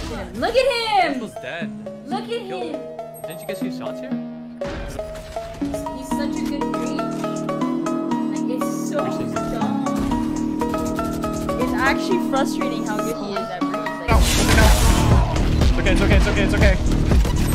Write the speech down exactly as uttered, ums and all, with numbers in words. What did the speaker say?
Look at him! was dead. Look at him! Didn't you get two shots here? He's such a good breach. Like, it's so dumb. It's actually frustrating how good he is at breach. Like, no, no. It's okay, it's okay, it's okay, it's okay.